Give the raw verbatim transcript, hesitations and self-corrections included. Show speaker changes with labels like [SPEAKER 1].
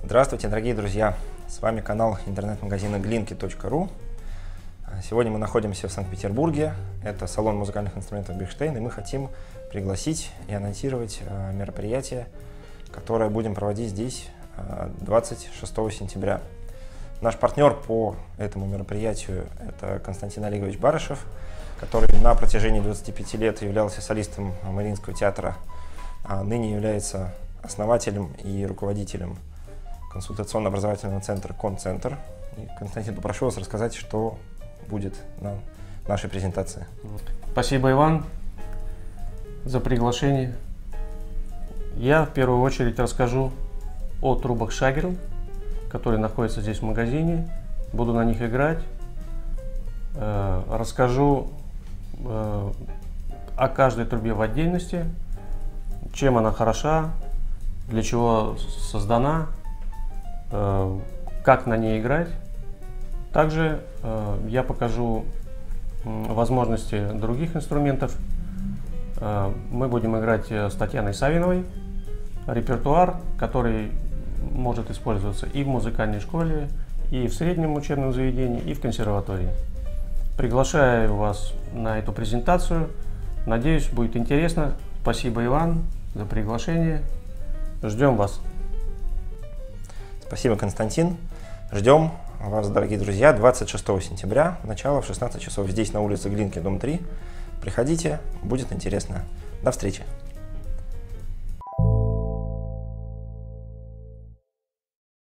[SPEAKER 1] Здравствуйте, дорогие друзья! С вами канал интернет-магазина глинки точка ру. Сегодня мы находимся в Санкт-Петербурге. Это салон музыкальных инструментов Bechstein, и мы хотим пригласить и анонсировать мероприятие, которое будем проводить здесь двадцать шестого сентября. Наш партнер по этому мероприятию – это Константин Олегович Барышев, который на протяжении двадцати пяти лет являлся солистом Мариинского театра, а ныне является основателем и руководителем консультационно-образовательного центра «Концентр». И, Константин, попрошу вас рассказать, что будет на нашей презентации.
[SPEAKER 2] Спасибо, Иван, за приглашение. Я в первую очередь расскажу о трубах Шагер, которые находятся здесь в магазине. Буду на них играть. Расскажу о каждой трубе в отдельности, чем она хороша, для чего создана, как на ней играть. Также я покажу возможности других инструментов. Мы будем играть с Татьяной Савиновой репертуар, который может использоваться и в музыкальной школе, и в среднем учебном заведении, и в консерватории. Приглашаю вас на эту презентацию. Надеюсь, будет интересно. Спасибо, Иван, за приглашение. Ждем вас.
[SPEAKER 1] Спасибо, Константин. Ждем вас, дорогие друзья, двадцать шестого сентября, начало в шестнадцать часов, здесь на улице Глинки, дом три. Приходите, будет интересно. До встречи.